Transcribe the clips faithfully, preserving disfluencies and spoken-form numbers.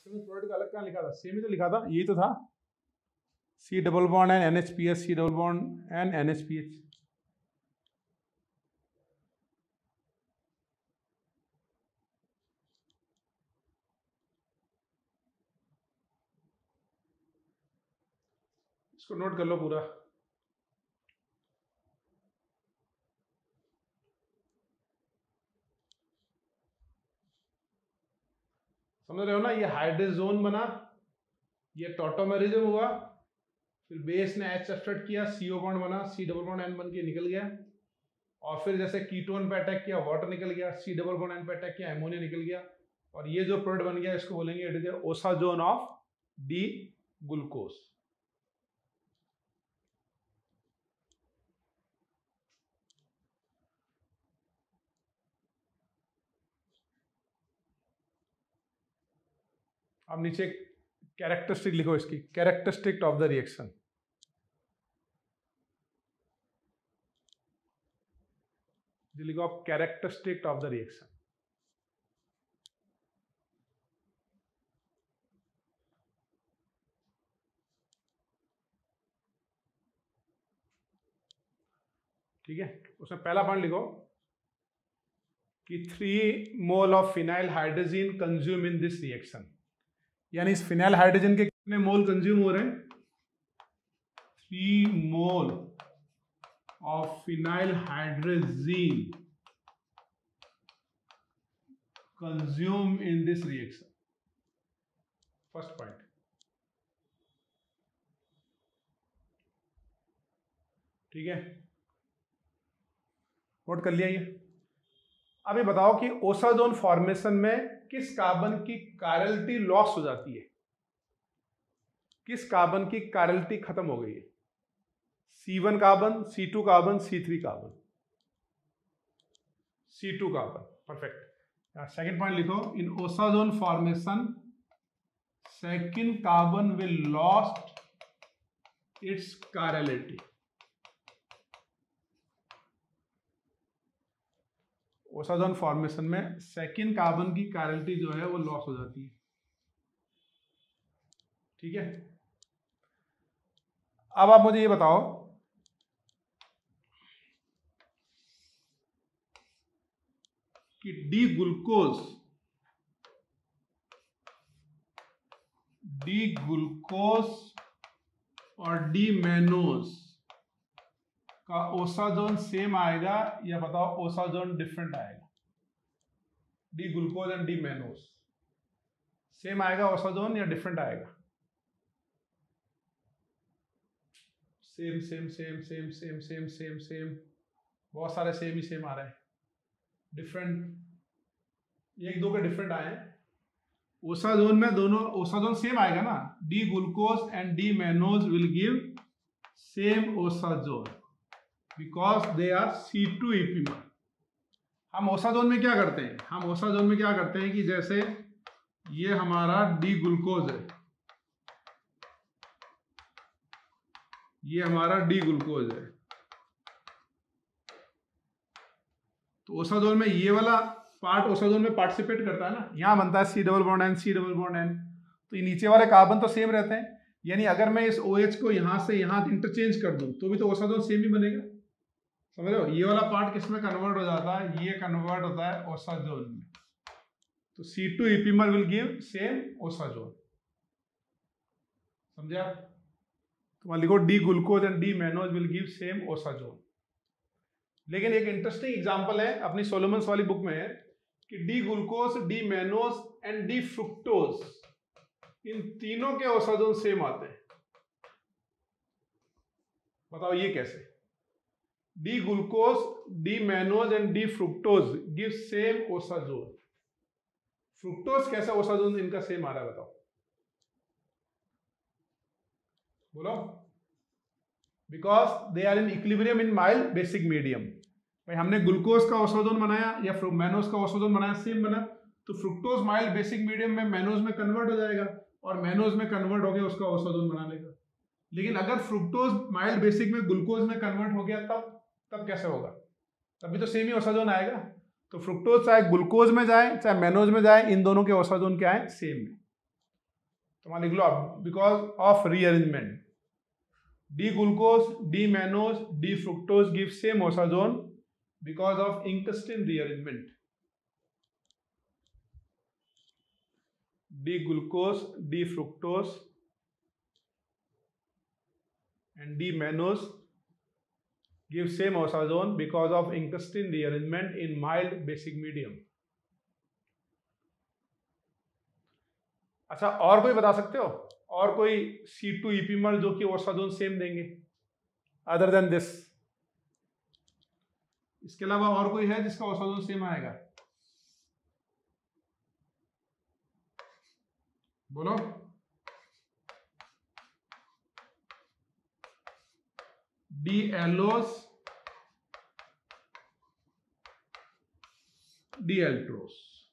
Product का अलग कहाँ लिखा था, सेम ही तो लिखा था, यही तो था, C double bond and N H P H, C double bond and N H P H. इसको नोट कर लो पूरा। समझ रहे हो ना, ये हाइड्रोजोन बना, ये टॉटोमेरिज्म हुआ, फिर बेस ने एच सब्सट्रेट किया, सीओ बॉन्ड बना, सी डबल बॉन्ड एन बन के निकल गया, और फिर जैसे कीटोन पे अटैक किया वाटर निकल गया, सी डबल बॉन्ड एन पे अटैक किया एमोनिया निकल गया, और ये जो प्रोडक्ट बन गया इसको बोलेंगे it is osazone of D glucose. अब नीचे कैरेक्टरिस्टिक लिखो इसकी, कैरेक्टरिस्टिक ऑफ द रिएक्शन। लिखो आप कैरेक्टरिस्टिक ऑफ द रिएक्शन। ठीक है, उसमें पहला पॉइंट लिखो कि three mole of phenyl hydrogen consume in this reaction, यानी इस फिनाइल हाइड्रोजन के कितने मोल कंज्यूम हो रहे हैं, three mole of phenyl hydrogen consume in this reaction. First point. ठीक है, नोट कर लिया ये। अब ये बताओ कि ओसाजोन फॉर्मेशन में किस कार्बन की कायरलिटी लॉस हो जाती है, किस कार्बन की कायरलिटी खत्म हो गई है, C one carbon, C two carbon, C three carbon, C two carbon. Perfect. Second point लिखो, in osazone formation second carbon will lost its chirality. Osazone formation में सेकंड कार्बन की कायरलिटी जो है वो लॉस हो जाती है। ठीक है, अब आप मुझे ये बताओ कि डी ग्लूकोज डी ग्लूकोज और डी मैनोज का ओसाजोन सेम आएगा या बताओ ओसाजोन डिफरेंट आएगा? D glucose and D mannose same आएगा ओसाजोन या डिफरेंट आएगा? Same same same same same same same same बहुत सारे सेम ही सेम आ रहे हैं, डिफरेंट एक दो के डिफरेंट आए हैं। ओसाजोन में दोनों ओसाजोन सेम आएगा ना, D glucose and D mannose will give same osazone because they are C two epimer. हम ओसाजोन में क्या करते हैं, हम ओसाजोन में क्या करते हैं कि जैसे ये हमारा डी ग्लूकोज है, ये हमारा डी ग्लूकोज है, तो ओसाजोन में ये वाला पार्ट ओसाजोन में पार्टिसिपेट करता है ना, यहां बनता है C double bond N, C double bond N, तो ये नीचे वाले कार्बन तो सेम रहते हैं, यानी अगर मैं इस OH को यहां से यहां इंटरचेंज कर दूं तो भी तो ओसाजोन सेम ही बनेगा। समझ रहे हो, ये वाला पार्ट किस में कन्वर्ट हो जाता है, ये कन्वर्ट होता है ओसाजोन में, तो C two epimer will give same osazone. समझे आप? तो मान लिखो D glucose and D mannose will give same osazone. लेकिन एक इंटरेस्टिंग एग्जांपल है अपनी सोलोमन्स वाली बुक में है कि D glucose, D mannose and D fructose, इन तीनों के ओसाजोन सेम आते हैं। बताओ ये कैसे? D glucose, D mannose and D fructose give same osazone. Fructose कैसा ओसाजोन इनका सेम आ रहा है, बताओ बोलो? Because they are in equilibrium in mild basic medium. भाई हमने ग्लूकोज का ओसाजोन बनाया या मैनोज का ओसाजोन बनाया, सेम बना, तो फ्रुक्टोज माइल्ड बेसिक मीडियम में मैनोज में कन्वर्ट हो जाएगा और मैनोज में कन्वर्ट हो गया उसका ओसाजोन बना लेगा। लेकिन अगर फ्रुक्टोज माइल्ड बेसिक में ग्लूकोज में कन्वर्ट हो गया तब तब कैसे होगा? तभी तो सेम ही ओसाजोन आएगा। तो फ्रुक्टोज चाहे ग्लूकोज में जाए चाहे मैनोज में जाए, इन दोनों के ओसाजोन क्या है, सेम है। तो वहां लिख लो आप, because of rearrangement, D glucose, D mannose, D fructose give same osazone because of intestine rearrangement. D glucose, D fructose and D mannose give same osazone because of intestine rearrangement in mild basic medium. अच्छा, और कोई बता सकते हो? और कोई सी two epimer जो कि ओसाजोन सेम देंगे अदर देन दिस? इसके अलावा और कोई है जिसका ओसाजोन सेम आएगा? बोलो. D allose, D altrose,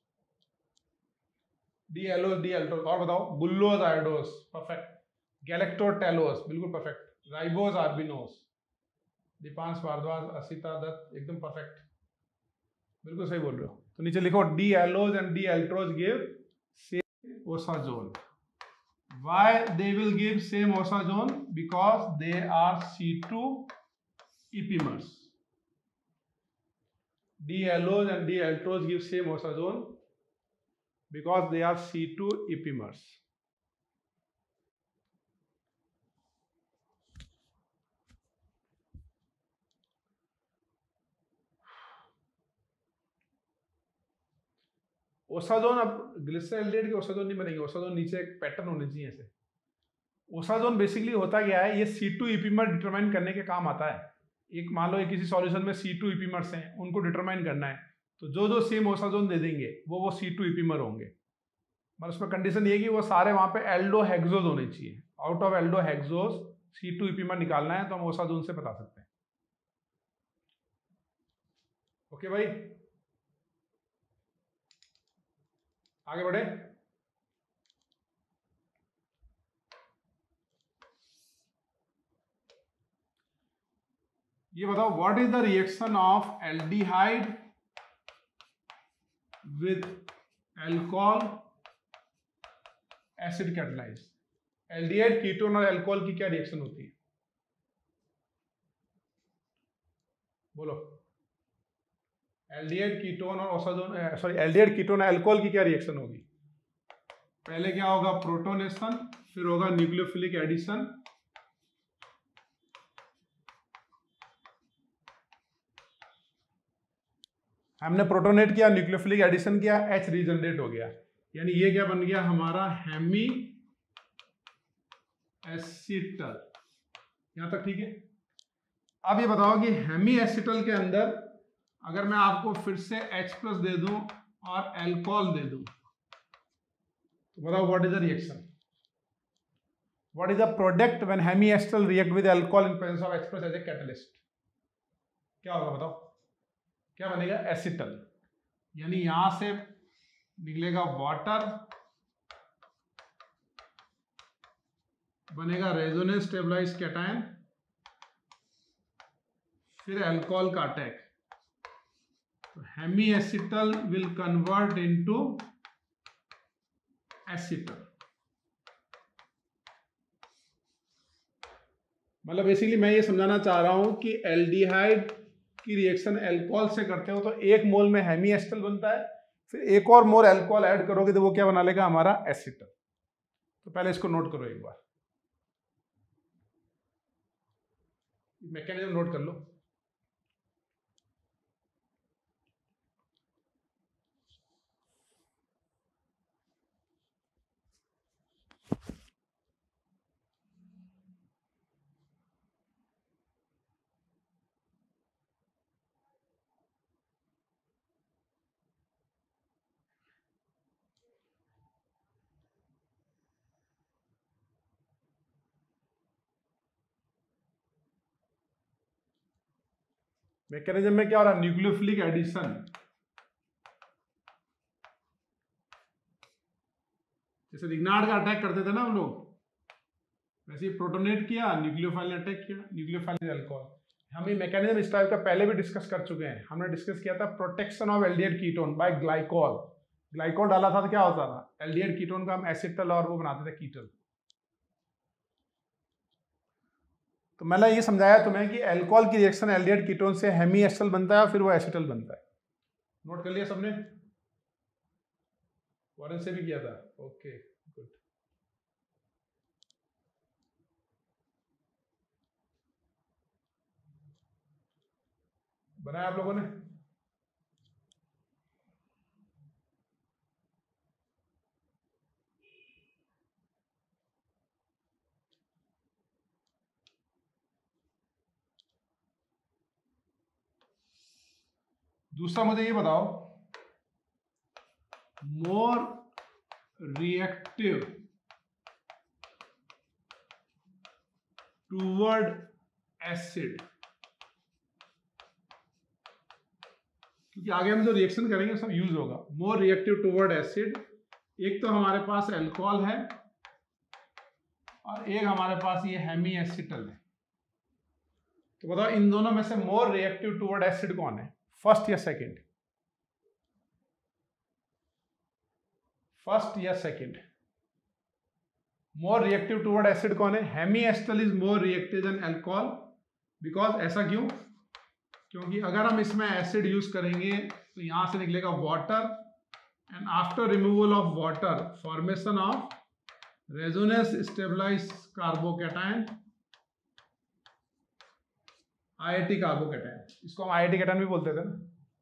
D allose, D altrose. और बताओ. Gulose idose, perfect. गैलेक्टोटेलोस, बिल्कुल perfect. Ribose arabinose, Deepansh Bhardwaj, Asita Dutt, एकदम परफेक्ट, बिल्कुल सही बोल रहे हो. तो नीचे लिखो D allose and D altrose give same osazone. Why they will give same osazone? Because they are C two epimers. D allos and D altros give same osazone because they are C two epimers. Osazone, अब glyceraldehyde के osazone नहीं बनेंगे. Osazone नीचे एक pattern होने चाहिए ऐसे. Osazone basically होता क्या है, ये सी टू इपीमर डिटरमाइन करने के काम आता है. एक मान लो किसी सॉल्यूशन में सी टू इपीमर्स हैं, उनको डिटरमाइन करना है, तो जो जो सेम ओसाजोन दे देंगे वो वो सी टू इपीमर होंगे. मतलब उसमें कंडीशन ये कि वो सारे वहाँ पे एल्डो हेक्सोज होने चाहिए. Out of aldohexose C two epimer निकालना है, तो हम ओसाजोन से बता सकते हैं. ओके भाई, आगे बढ़े. ये बताओ, what is the reaction of aldehyde with alcohol acid catalyze. Aldehyde ketone और अल्कोहल की क्या रिएक्शन होती है? बोलो. एल्डिहाइड कीटोन और ओसाजोन, सॉरी एल्डिहाइड कीटोन और अल्कोहल की क्या रिएक्शन होगी? पहले क्या होगा? प्रोटोनेशन, फिर होगा न्यूक्लियोफिलिक एडिशन, हमने प्रोटोनेट किया, न्यूक्लियोफिलिक एडिशन किया, H रीजनरेट हो गया, यानी ये क्या बन गया हमारा? Hemiacetal. यहां तक ठीक है. अब ये बताओ कि हेमी एसिटल के अंदर अगर मैं आपको फिर से H प्लस दे दूं और अल्कोहल दे दूं, तो बताओ what is the reaction? What is the product when hemiacetal react with alcohol in presence of H plus as a catalyst? क्या होगा बताओ? क्या बनेगा? एसिटल. यानी यहां से निकलेगा वाटर, बनेगा रेजोनेंस स्टेबलाइज कैटायन, फिर अल्कोहल का अटैक. तो hemiacetal will convert into acetal. मतलब बेसिकली मैं ये समझाना चाह रहा हूं कि एल्डिहाइड की रिएक्शन अल्कोहल से करते हो तो एक मोल में हेमी एसिटल बनता है, फिर एक और मोल अल्कोहल ऐड करोगे तो वो क्या बना लेगा? हमारा एसिटल. तो पहले इसको नोट करो एक बार, मैकेनिज्म नोट कर लो. मैकेनिज्म में क्या हो रहा है? Nucleophilic addition. जैसे रिग्नार्ड का अटैक करते थे ना हम लोग, वैसे प्रोटोनेट किया, न्यूक्लियोफाइल ने अटैक किया, न्यूक्लियोफाइल अल्कोहल. हम ये मैकेनिज्म इस टाइप का पहले भी डिस्कस कर चुके हैं. हमने डिस्कस किया था protection of aldehyde ketone by glycol. Glycol डाला था तो क्या होता था, एल्डिहाइड कीटोन का हम एसिटल और वो बनाते थे कीटल। तो मैंने ये समझाया तुम्हें कि अल्कोहल की रिएक्शन एल्डिहाइड कीटोन से हेमी एस्टर बनता है और फिर वो एसिटल बनता है। नोट कर लिया सबने? वारन से भी किया था, ओके गुड। बनाया आप लोगों ने? दूसरा मुझे ये बताओ, मोर रिएक्टिव टूवर्ड एसिड, क्योंकि आगे हम जो रिएक्शन करेंगे सब यूज होगा। मोर रिएक्टिव टूवर्ड एसिड, एक तो हमारे पास अल्कोहल है और एक हमारे पास ये हेमी एसिटल है। तो बताओ इन दोनों में से मोर रिएक्टिव टूवर्ड एसिड कौन है, फर्स्ट या सेकंड? फर्स्ट या second? More reactive toward acid कौन है? Hemiacetal is more reactive than alcohol. Because ऐसा क्यों? क्योंकि अगर हम इसमें एसिड यूज करेंगे तो यहां से निकलेगा water, and after removal of water formation of resonance stabilize carbocation, IIT carbocation, इसको हम आईआईटी कैटायन भी बोलते थे ना।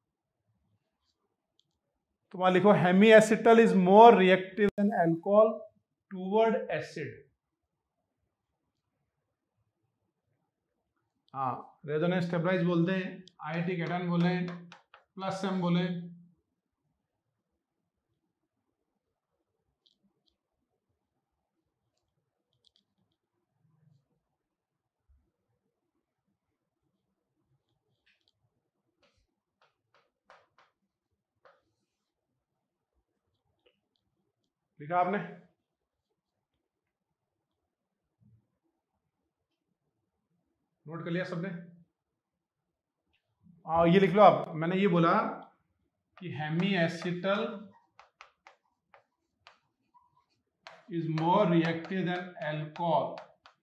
तो वहां लिखो hemiacetal is more reactive than alcohol toward acid. हाँ, रेजोनेंस स्टेबलाइज बोलते हैं, आईआईटी कैटायन बोले, प्लस एम बोले। लिखा आपने? नोट कर लिया सबने? आ, ये लिख लो आप। मैंने ये बोला कि hemiacetal is more reactive than alcohol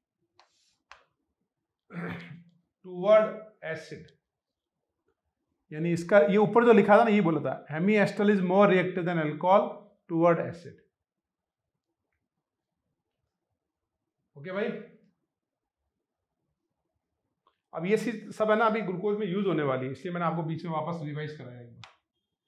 toward acid, यानी इसका ये ऊपर जो लिखा था ना, ये बोला था hemiacetal is more reactive than alcohol toward acid. Okay भाई, अब ये सब है ना अभी ग्लूकोज में यूज होने वाली है, इसलिए मैंने आपको बीच में वापस रिवाइज कराया एक बार।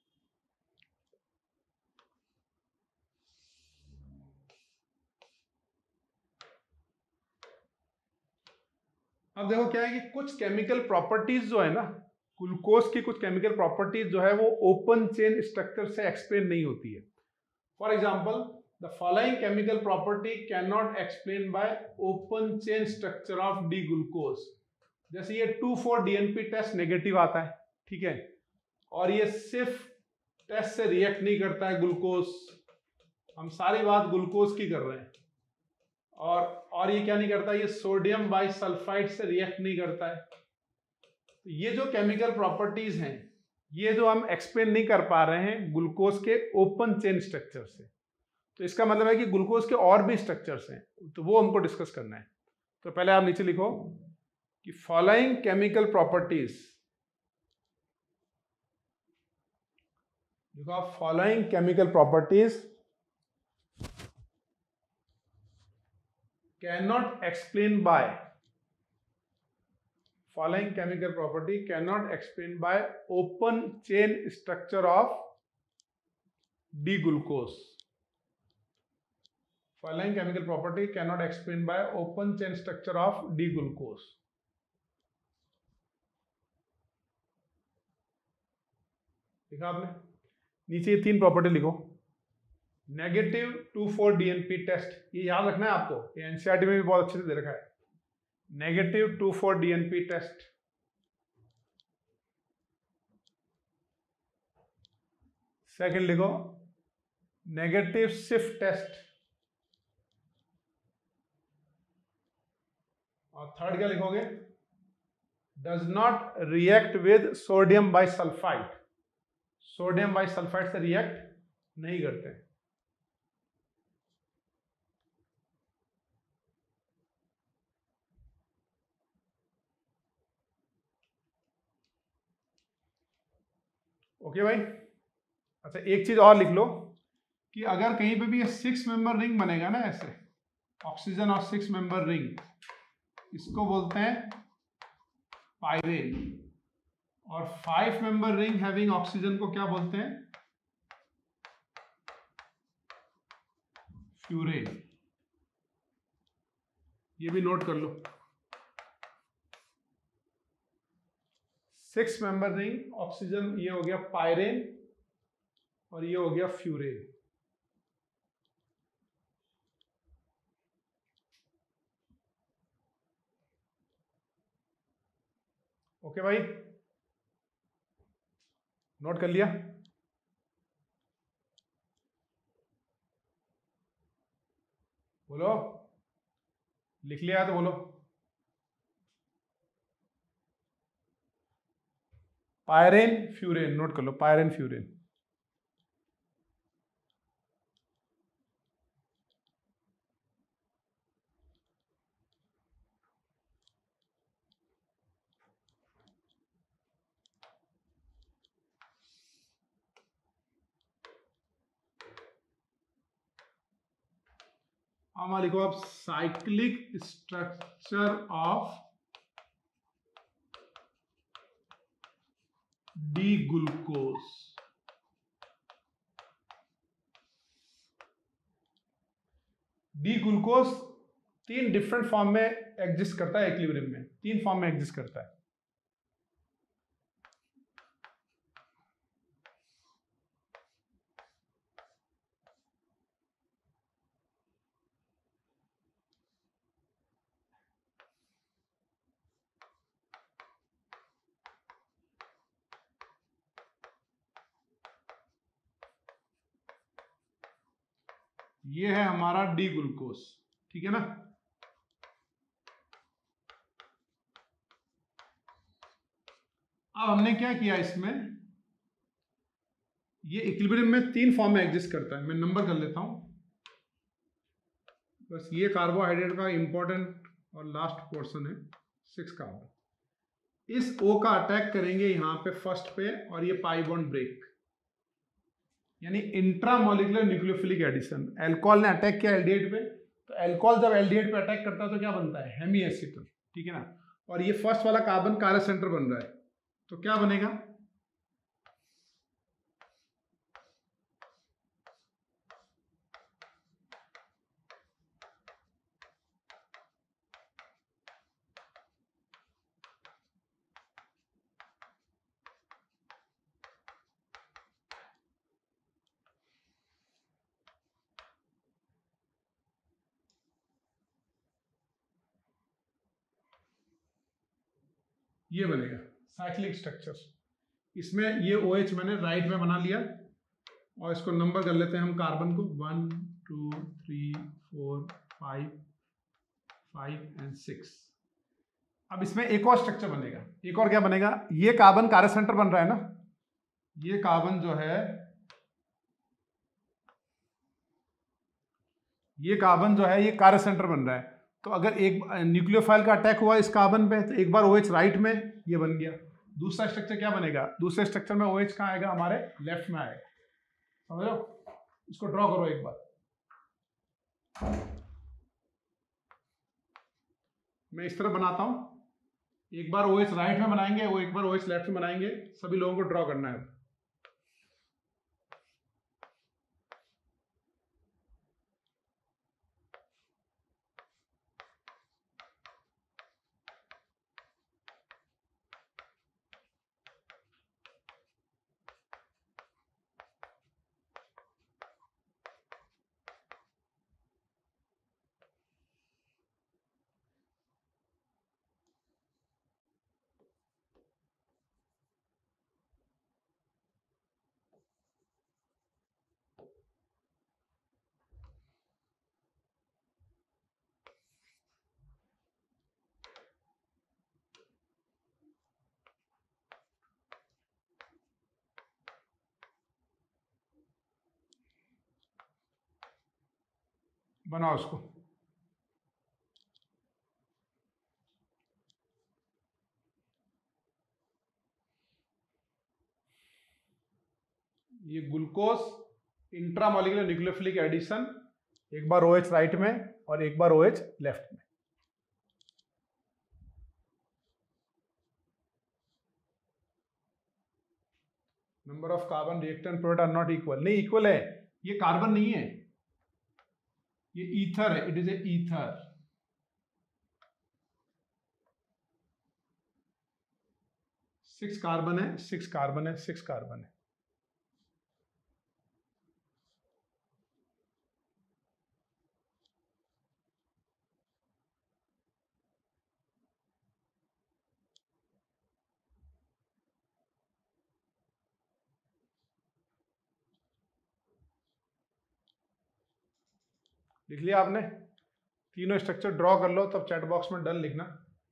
अब देखो क्या है कि कुछ केमिकल प्रॉपर्टीज जो है ना, ग्लूकोज की कुछ केमिकल प्रॉपर्टीज जो है वो ओपन चेन स्ट्रक्चर से एक्सप्लेन नहीं होती है। For example, the following chemical property can not explain by open chain structure of D glucose. जैसे ये two four DNP test negative आता है, ठीक है, और ये सिर्फ टेस्ट से रिएक्ट नहीं करता है ग्लूकोज, हम सारी बात ग्लूकोज की कर रहे हैं, और और ये क्या नहीं करता, ये सोडियम बाइसल्फाइड से रिएक्ट नहीं करता है। तो ये जो केमिकल प्रॉपर्टीज हैं, ये जो हम एक्सप्लेन नहीं कर पा रहे हैं ग्लूकोज के ओपन चेन स्ट्रक्चर से, तो इसका मतलब है कि ग्लूकोज के और भी स्ट्रक्चर्स हैं, तो वो हमको डिस्कस करना है। तो पहले आप नीचे लिखो कि फॉलोइंग केमिकल प्रॉपर्टीज, देखो following chemical properties cannot explain by, following chemical property cannot explain by open chain structure of D-glucose. Following chemical property cannot explain by open chain structure of D-glucose. लिखा आपने? नीचे ये तीन property लिखो। Negative two four DNP test, ये याद रखना है आपको, ये एनसीईआरटी में भी बहुत अच्छे से दे रखा है। Negative two four DNP test, second लिखो नेगेटिव सिफ टेस्ट, और थर्ड क्या लिखोगे, does not react with sodium bisulphite, sodium bisulphite से रिएक्ट नहीं करते हैं। ओके भाई। अच्छा एक चीज और लिख लो कि अगर कहीं पे भी ये सिक्स मेंबर रिंग बनेगा ना ऐसे, ऑक्सीजन और सिक्स मेंबर रिंग, इसको बोलते हैं पाइरेन। और five member ring having oxygen को क्या बोलते हैं? फ्यूरेन। ये भी नोट कर लो। सिक्स मेंबर रिंग ऑक्सीजन, ये हो गया पाइरेन और ये हो गया फ्यूरेन। ओके भाई, नोट कर लिया? बोलो, लिख लिया तो बोलो। पायरेन फ्यूरेन, नोट कर लो, पायरेन फ्यूरेन। अब लिखो आप cyclic structure of D glucose. D glucose तीन डिफरेंट फॉर्म में एग्जिस्ट करता है इक्विलिब्रियम में, तीन फॉर्म में एग्जिस्ट करता है। ये है हमारा डी ग्लूकोज, ठीक है ना। अब हमने क्या किया इसमें, ये इक्विलिब्रियम में तीन फॉर्म में एग्जिस्ट करता है। मैं नंबर कर लेता हूं बस। ये कार्बोहाइड्रेट का इंपॉर्टेंट और लास्ट पोर्शन है, सिक्स कार्बन। इस O का अटैक करेंगे यहाँ पे फर्स्ट पे, और ये पाई बॉन्ड ब्रेक, यानी इंट्रामोलिकुलर न्यूक्लियोफिलिक एडिशन। अल्कोहल ने अटैक किया एल्डिहाइड पे, तो अल्कोहल जब एल्डिहाइड पे अटैक करता है तो क्या बनता है? हेमी एसीटोन, ठीक है ना। और ये फर्स्ट वाला कार्बन कार्य सेंटर बन रहा है, तो क्या बनेगा? ये बनेगा साइक्लिक स्ट्रक्चर। इसमें ये OH मैंने राइट में बना लिया, और इसको नंबर कर लेते हैं हम कार्बन को, one two three four five five and six. अब इसमें एक और स्ट्रक्चर बनेगा। एक और क्या बनेगा? ये कार्बन कार्य सेंटर बन रहा है ना, ये कार्बन जो है, ये कार्बन जो है ये कार्य सेंटर बन रहा है। तो अगर एक न्यूक्लियोफाइल का अटैक हुआ इस कार्बन पे, तो एक बार OH राइट में ये बन गया। दूसरा स्ट्रक्चर क्या बनेगा? दूसरे स्ट्रक्चर में OH कहाँ आएगा? हमारे लेफ्ट में आएगा। समझ लो, इसको ड्रॉ करो एक बार। मैं इस तरह बनाता हूं, एक बार OH राइट में बनाएंगे, वो एक बार OH लेफ्ट में बनाएंगे। सभी लोगों को ड्रॉ करना है। बनाओ उसको। ये ग्लूकोज इंट्रामोलिकुलर न्यूक्लियोफिलिक एडिशन, एक बार OH राइट में और एक बार OH लेफ्ट में। Number of carbon reactant product are not equal, नहीं इक्वल है, ये कार्बन नहीं है, ये ईथर है, it is a ether. Six carbon है, सिक्स कार्बन है, सिक्स कार्बन है। लिख लिया आपने? तीनों स्ट्रक्चर ड्रॉ कर लो, तब चैट बॉक्स में डन लिखना।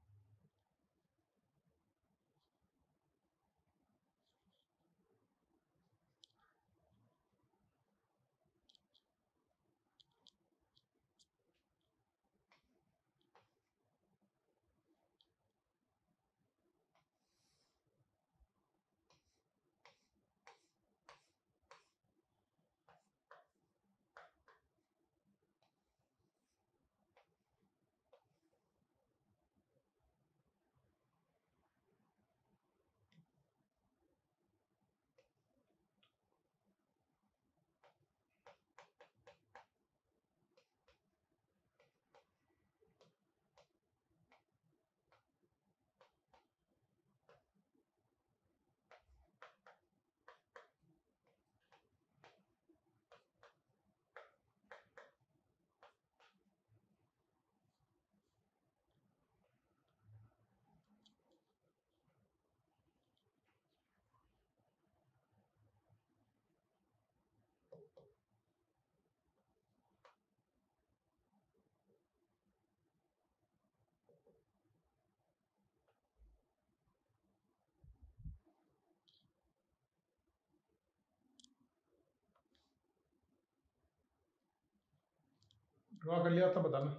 ड्रॉ कर लिया तब बताना।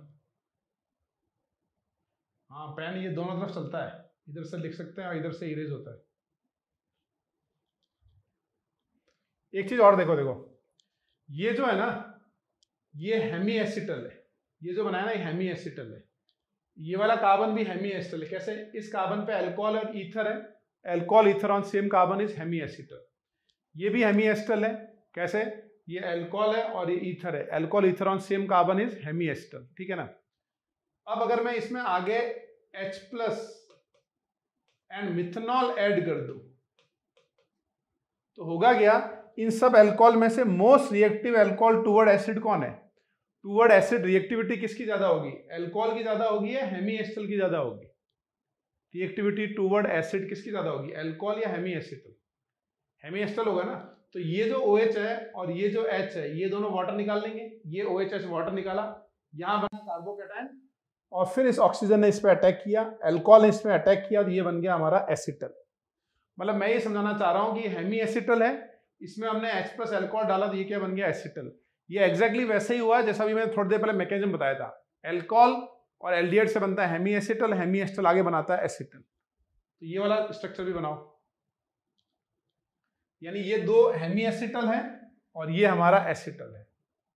हाँ, पेन ये दोनों तरफ चलता है, इधर से लिख सकते हैं और इधर से इरेज होता है। एक चीज और देखो, देखो ये जो है ना, ये हेमी एसिटल है, ये जो बनाया ना ये हेमी एसिटल है। ये वाला कार्बन भी हेमी एसिटल है। कैसे? इस कार्बन पे अल्कोहल और ईथर है, alcohol ether on same carbon is hemi acetal. ये भी हेमी एसिटल है। कैसे? ये अल्कोहल है और ये ईथर है, alcohol ether on same carbon is hemi acetal. ठीक है ना? अब अगर मैं इसमें आगे H plus and methanol add कर दूं तो होगा क्या? इन सब अल्कोहल में से most reactive alcohol toward acid कौन है? टुवर्ड एसिड रिएक्टिविटी किसकी ज्यादा होगी? अल्कोहल की ज्यादा होगी या हेमी एसिटल की ज्यादा होगी? रिएक्टिविटी टुवर्ड एसिड किसकी ज्यादा होगी, अल्कोहल या हेमी एसिटल? हेमी एसिटल होगा ना। तो ये जो OH है और ये जो H है, ये दोनों वाटर निकाल लेंगे। ये OH वाटर निकाला, यहाँ बना कार्बोकेटायन, और फिर इस ऑक्सीजन ने इस पे अटैक किया, अल्कोहल ने इस पे अटैक किया, तो ये बन गया हमारा एसिटल। मतलब मैं ये समझाना चाह रहा हूँ कि ये हेमी एसिटल है, इसमें हमने H प्लस अल्कोहल डाला तो ये क्या बन गया? एसिटल। ये एग्जैक्टली वैसे ही हुआ जैसा भी मैंने थोड़ी देर पहले मैकेनिज्म बताया था। अल्कोहल और एल्डिहाइड से बनता है हेमी एसिटल, हेमी एसिटल आगे बनाता है एसिटल। तो ये वाला स्ट्रक्चर भी बनाओ, यानी ये दो हेमी एसिटल है और ये हमारा एसिटल है।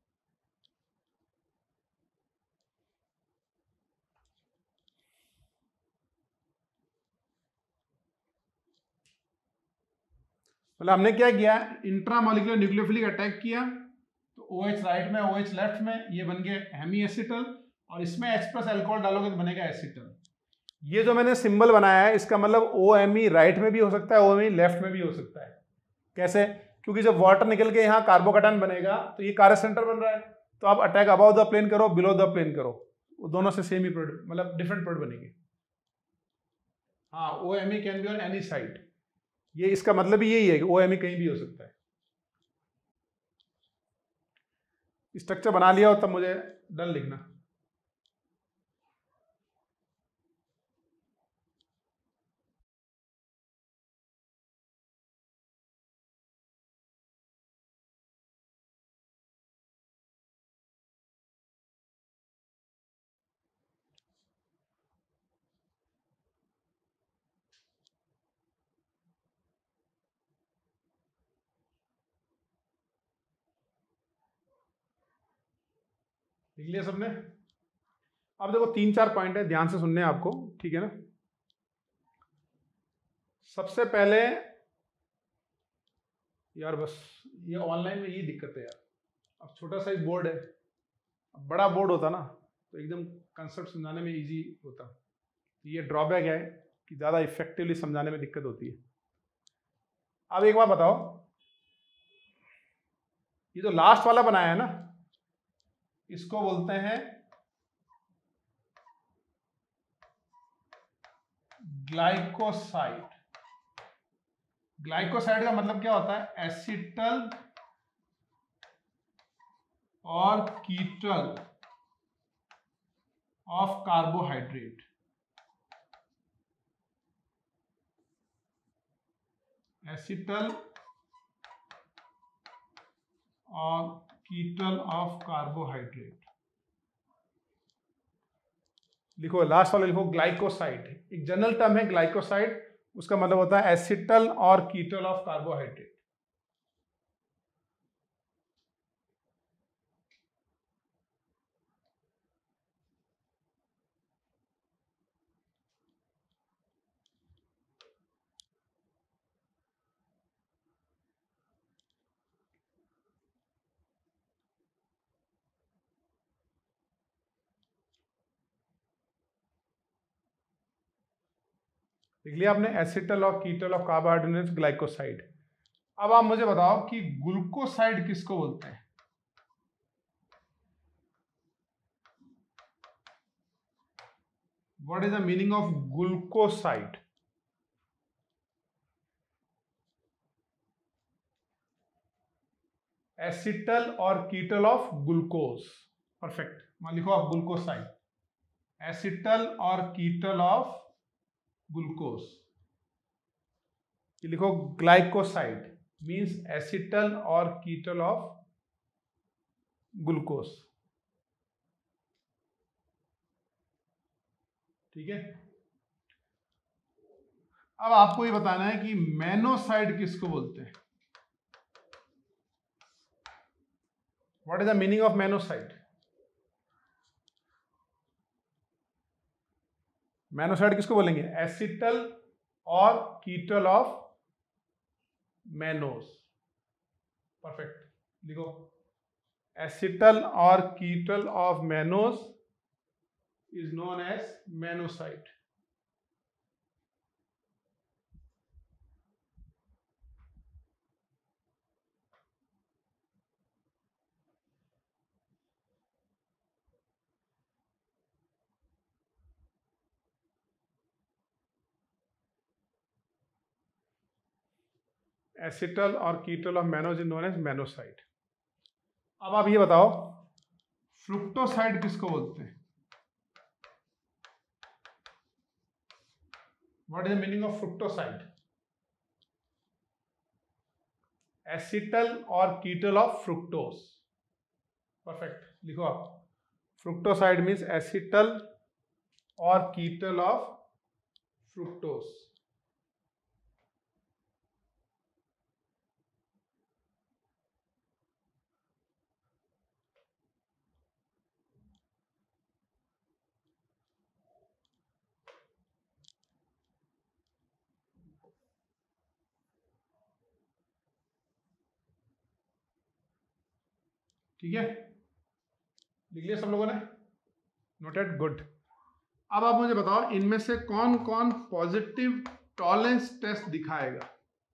मतलब हमने क्या किया? इंट्रामोलिकुलर न्यूक्लियोफिलिक अटैक किया, तो OH राइट में, OH लेफ्ट में, ये बन गया हेमी एसिटल, और इसमें H प्लस अल्कोहल डालोगे तो बनेगा एसिटल। ये जो मैंने सिंबल बनाया है इसका मतलब OMe राइट में भी हो सकता है, OMe लेफ्ट में भी हो सकता है। कैसे? क्योंकि जब वाटर निकल के यहाँ कार्बोकेटायन बनेगा तो ये कार्य सेंटर बन रहा है, तो आप अटैक अबाउ द प्लेन करो, बिलो द प्लेन करो, वो दोनों से सेम ही प्रोडक्ट, मतलब डिफरेंट प्रोडक्ट बनेंगे। हाँ, OMe can be on any side, ये इसका मतलब ही यही है कि OMe कहीं भी हो सकता है। स्ट्रक्चर बना लिया हो तब मुझे डन लिखना। लिख लिया सबने? अब देखो तीन चार पॉइंट है, ध्यान से सुनने हैं आपको, ठीक है ना। सबसे पहले यार बस ये ऑनलाइन में ये दिक्कत है यार, अब छोटा सा एक बोर्ड है, अब बड़ा बोर्ड होता ना तो एकदम कंसेप्ट समझाने में इजी होता। ये ड्रॉबैक है कि ज़्यादा इफेक्टिवली समझाने में दिक्कत होती है। अब एक बार बताओ, ये जो लास्ट वाला बनाया है ना, इसको बोलते हैं ग्लाइकोसाइड। ग्लाइकोसाइड का मतलब क्या होता है? एसिटल और कीटल ऑफ कार्बोहाइड्रेट। एसिटल और कीटल ऑफ कार्बोहाइड्रेट। लिखो लास्ट वाला, लिखो ग्लाइकोसाइड। एक जनरल टर्म है ग्लाइकोसाइड, उसका मतलब होता है एसिटल और कीटल ऑफ कार्बोहाइड्रेट। लिख लिया आपने? एसिटल और कीटल ऑफ कार्बोहाइड्रेट ग्लाइकोसाइड। अब आप मुझे बताओ कि ग्लूकोसाइड किसको बोलते हैं? What is the meaning of glucoside? Acetal और कीटल ऑफ ग्लूकोज। परफेक्ट, वहां लिखो आप ग्लूकोसाइड, एसिटल और कीटल ऑफ ग्लूकोज। ये लिखो ग्लाइकोसाइड मींस एसिटल और कीटल ऑफ ग्लूकोज। ठीक है। अब आपको ये बताना है कि मेनोसाइड किसको बोलते हैं? What is the meaning of mannoside? Mannoside किसको बोलेंगे? एसिटल और कीटल ऑफ मेनोस। परफेक्ट, लिखो एसिटल और ketal of mannose is known as mannoside. Acetal और ketal of mannose is known as mannoside. अब आप ये बताओ फ्रुक्टोसाइड किसको बोलते हैं? What is the meaning of fructoside? Acetal और कीटल ऑफ फ्रुक्टोस। परफेक्ट, लिखो आप फ्रुक्टोसाइड मीन्स एसिटल और कीटल ऑफ फ्रुक्टोस। ठीक है, लिख लिया सब लोगों ने? Noted, good. अब आप मुझे बताओ इनमें से कौन कौन पॉजिटिव टॉलरेंस टेस्ट दिखाएगा?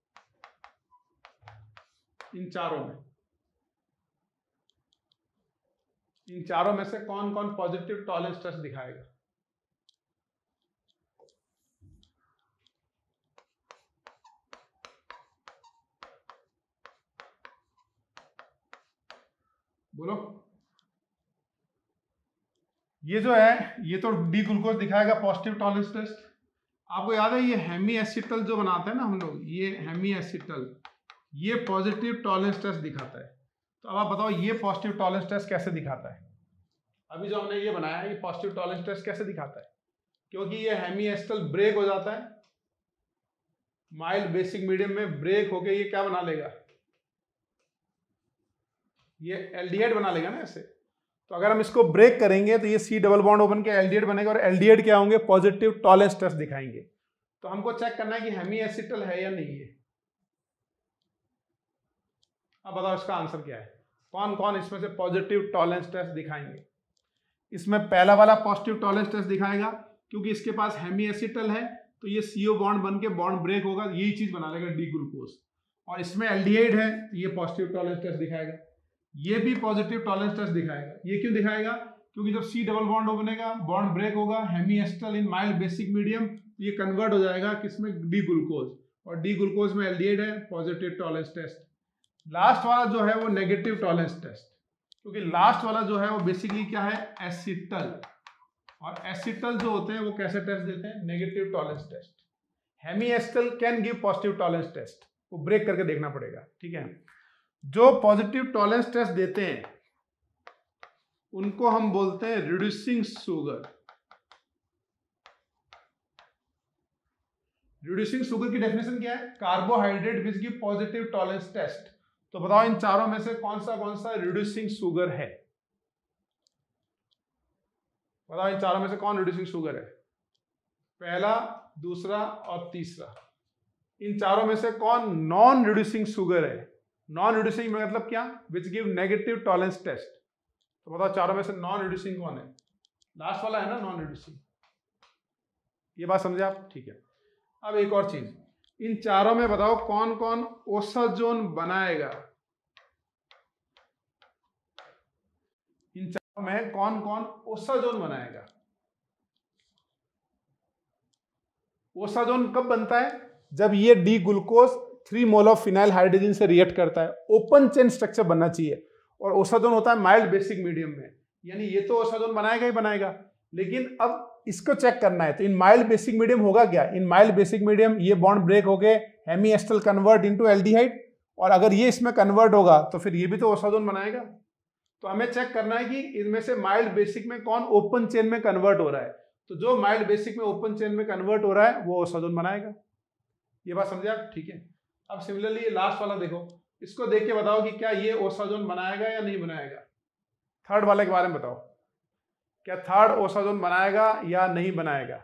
इन चारों में, इन चारों में से कौन कौन पॉजिटिव टॉलरेंस टेस्ट दिखाएगा? बोलो। ये जो है ये तो डी ग्लूकोज दिखाएगा पॉजिटिव टॉलरेंस टेस्ट। आपको याद है ये हेमी एसिटल जो बनाते हैं ना हम लोग, ये हेमी एसिटल, ये पॉजिटिव टॉलरेंस टेस्ट दिखाता है। तो अब आप बताओ ये पॉजिटिव टॉलरेंस टेस्ट कैसे दिखाता है? अभी जो हमने ये बनाया है ये पॉजिटिव टॉलरेंस टेस्ट कैसे दिखाता है? क्योंकि ये हेमी एसिटल ब्रेक हो जाता है माइल्ड बेसिक मीडियम में, ब्रेक होके ये क्या बना लेगा? ये एल्डिहाइड बना लेगा ना ऐसे। तो अगर हम इसको ब्रेक करेंगे तो ये सी डबल बॉन्ड ओपन के एल्डिहाइड बनेगा और एल्डिहाइड क्या होंगे, पॉजिटिव टॉलेंस टेस्ट दिखाएंगे। तो हमको चेक करना है कि हेमी एसिटल है या नहीं है। अब बताओ इसका आंसर क्या है, कौन कौन इसमें से पॉजिटिव टॉलेंस टेस्ट दिखाएंगे। इसमें पहला वाला पॉजिटिव टॉलेंस टेस्ट दिखाएगा क्योंकि इसके पास हेमी एसिटल है, तो ये सीओ बॉन्ड बन के बॉन्ड ब्रेक होगा, यही चीज बना लेगा डी ग्लूकोज। और इसमें एल्डिहाइड है तो ये पॉजिटिव टॉलेंस टेस्ट दिखाएगा, ये भी पॉजिटिव टॉलेंस टेस्ट दिखाएगा। ये क्यों दिखाएगा, क्योंकि जब सी डबल बॉन्ड बनेगा, बॉन्ड ब्रेक होगा, hemi acetal in mild basic medium, तो ये कन्वर्ट हो जाएगा किसमें, डी ग्लूकोज, और डी ग्लूकोज में एल्डिहाइड है, पॉजिटिव टॉलेंस टेस्ट। लास्ट वाला जो है वो नेगेटिव टॉलेंस टेस्ट, क्योंकि लास्ट वाला जो है वो बेसिकली क्या है, एसिटल, और एसिटल जो होते हैं वो कैसे टेस्ट देते हैं, negative Tollens test. Hemi acetal can give positive Tollens test, वो ब्रेक करके देखना पड़ेगा, ठीक है। जो पॉजिटिव टॉलेंस टेस्ट देते हैं उनको हम बोलते हैं रिड्यूसिंग शुगर। रिड्यूसिंग शुगर की डेफिनेशन क्या है, carbohydrate which give positive Tollens test. तो बताओ इन चारों में से कौन सा कौन सा रिड्यूसिंग शुगर है, बताओ इन चारों में से कौन रिड्यूसिंग शुगर है, पहला, दूसरा और तीसरा। इन चारों में से कौन नॉन रिड्यूसिंग शुगर है। नॉन रिड्यूसिंग मतलब क्या, which give negative Tollens test. तो बताओ चारों में से नॉन रिड्यूसिंग कौन है, लास्ट वाला है ना नॉन रिड्यूसिंग। ये बात समझे आप, ठीक है। अब एक और चीज, इन चारों में बताओ कौन कौन ओसाजोन बनाएगा। इन चारों में कौन कौन ओसाजोन बनाएगा। ओसाजोन कब बनता है, जब ये D glucose three mole of phenyl hydrogen से रिएक्ट करता है, ओपन चेन स्ट्रक्चर बनना चाहिए, और ओसाजोन होता है माइल्ड बेसिक मीडियम में, यानी ये तो ओसाजोन बनाएगा ही बनाएगा। लेकिन अब इसको चेक करना है, तो इन माइल्ड बेसिक मीडियम होगा क्या, इन माइल्ड बेसिक मीडियम ये बॉन्ड ब्रेक हो गए, hemi acetal convert into aldehyde, और अगर ये इसमें कन्वर्ट होगा तो फिर ये भी तो ओसाजोन बनाएगा। तो हमें चेक करना है कि इनमें से माइल्ड बेसिक में कौन ओपन चेन में कन्वर्ट हो रहा है। तो जो माइल्ड बेसिक में ओपन चेन में कन्वर्ट हो रहा है वो ओसाजोन बनाएगा। ये बात समझे आप, ठीक है। अब सिमिलरली ये लास्ट वाला देखो, इसको देख के बताओ कि क्या ये ओसाजोन बनाएगा या नहीं बनाएगा। थर्ड वाले के बारे में बताओ, क्या थर्ड ओसाजोन बनाएगा या नहीं बनाएगा,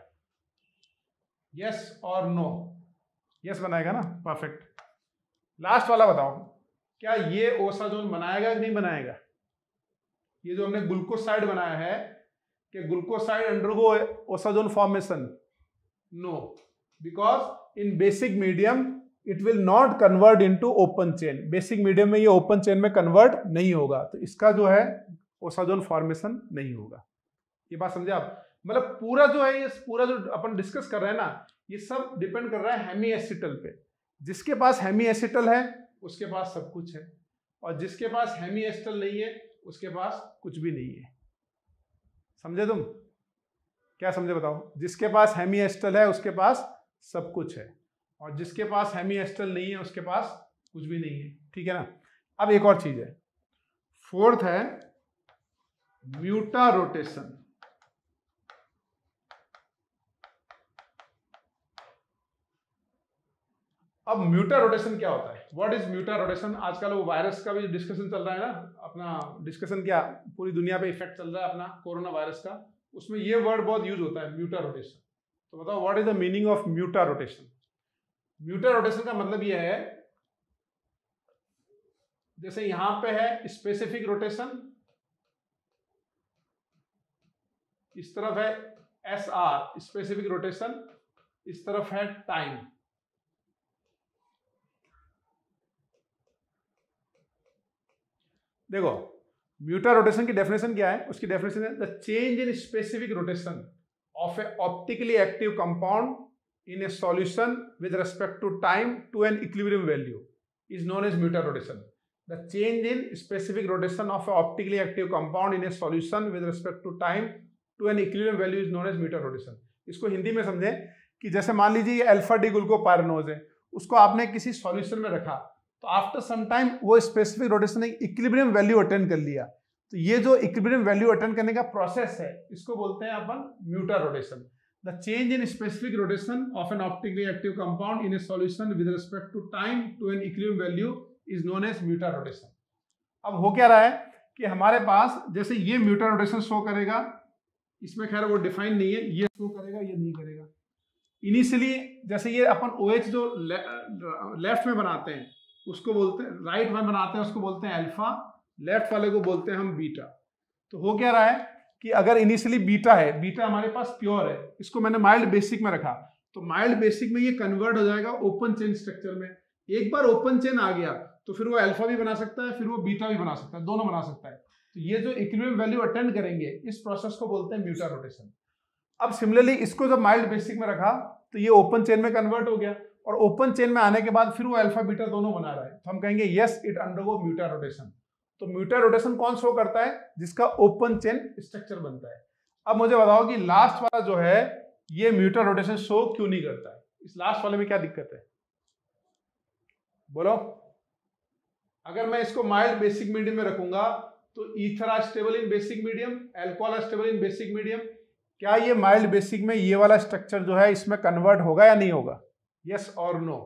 यस और नो। यस बनाएगा ना, परफेक्ट। लास्ट वाला बताओ, क्या ये ओसाजोन बनाएगा कि नहीं बनाएगा। ये जो हमने ग्लूकोसाइड बनाया है, कि glucoside undergo osazone formation, no, because in basic medium it will not convert into open chain. Basic medium में ये ओपन चेन में कन्वर्ट नहीं होगा, तो इसका जो है ओसाजोन फॉर्मेशन नहीं होगा। ये बात समझे आप, मतलब पूरा जो है, ये पूरा जो अपन डिस्कस कर रहे हैं ना, ये सब डिपेंड कर रहा है हेमी एसिटल पे। जिसके पास हेमी एसिटल है उसके पास सब कुछ है, और जिसके पास हेमी एसिटल नहीं है उसके पास कुछ भी नहीं है। समझे तुम, क्या समझे बताओ। जिसके पास हेमी एसिटल है उसके पास सब कुछ है, और जिसके पास हेमी एसिटल नहीं है उसके पास कुछ भी नहीं है, ठीक है ना। अब एक और चीज है, फोर्थ है म्यूटा रोटेशन। अब म्यूटा रोटेशन क्या होता है, व्हाट इज म्यूटा रोटेशन। आजकल वो वायरस का भी डिस्कशन चल रहा है ना, अपना डिस्कशन क्या, पूरी दुनिया पे इफेक्ट चल रहा है अपना कोरोना वायरस का, उसमें ये वर्ड बहुत यूज होता है, म्यूटा रोटेशन। तो बताओ what is the meaning of mutarotation. Mutarotation का मतलब ये है, जैसे यहां पे है स्पेसिफिक रोटेशन, इस तरफ है एस आर स्पेसिफिक रोटेशन, इस तरफ है टाइम। देखो म्यूटा रोटेशन की डेफिनेशन क्या है, उसकी डेफिनेशन है the change in specific rotation of a optically active compound in a solution with respect to time to an equilibrium value is known as muta rotation. The change in specific rotation of an optically active compound in a solution with respect to time to an equilibrium value is known as muta rotation. इसको हिंदी में समझें कि जैसे मान लीजिए ये alpha D glucopyranose है, उसको आपने किसी सॉल्यूशन में रखा, तो आफ्टर सम टाइम वो स्पेसिफिक रोटेशन एक इक्विलिब्रियम वैल्यू अटेंड कर लिया, तो ये जो इक्विलिब्रियम वैल्यू अटेंड करने का प्रोसेस है इसको बोलते हैं अपन mutarotation. The change in specific rotation of an optically active compound in a solution with respect to time to an equilibrium value is known as muta rotation. अब हो क्या रहा है कि हमारे पास जैसे ये म्यूटर रोटेशन शो करेगा, इसमें खैर वो डिफाइन नहीं है, ये शो करेगा ये नहीं करेगा। इनिशियली जैसे ये अपन OH जो ले, लेफ्ट में बनाते हैं उसको बोलते हैं, राइट में बनाते हैं उसको बोलते हैं अल्फा, लेफ्ट वाले को बोलते हैं हम बीटा। तो हो क्या रहा है कि अगर इनिशियली बीटा है, बीटा हमारे पास प्योर है, इसको मैंने माइल्ड बेसिक में रखा, तो माइल्ड बेसिक में ये कन्वर्ट हो जाएगा ओपन चेन स्ट्रक्चर में। एक बार ओपन चेन आ गया तो फिर वो अल्फा भी बना सकता है, फिर वो बीटा भी बना सकता है, दोनों बना सकता है। तो ये जो इक्विलिब्रियम वैल्यू अटेंड करेंगे इस प्रोसेस को बोलते हैं म्यूटर रोटेशन। अब सिमिलरली इसको जब माइल्ड बेसिक में रखा तो ये ओपन चेन में कन्वर्ट हो गया, और ओपन चेन में आने के बाद फिर वो अल्फा बीटा दोनों बना रहा है, तो हम कहेंगे yes it undergo mutarotation. तो म्यूटर रोटेशन कौन शो करता है? जिसका ओपन चेन स्ट्रक्चर बनता है। अब मुझे बताओ कि लास्ट वाला जो है ये म्यूटर रोटेशन शो क्यों नहीं करता है? इस लास्ट वाले में क्या दिक्कत है बोलो? अगर मैं इसको माइल्ड बेसिक मीडियम में रखूंगा तो ether are stable in basic medium, alcohol are stable in basic medium, क्या ये माइल्ड बेसिक में ये वाला स्ट्रक्चर जो है इसमें कन्वर्ट होगा या नहीं होगा? यस और नो?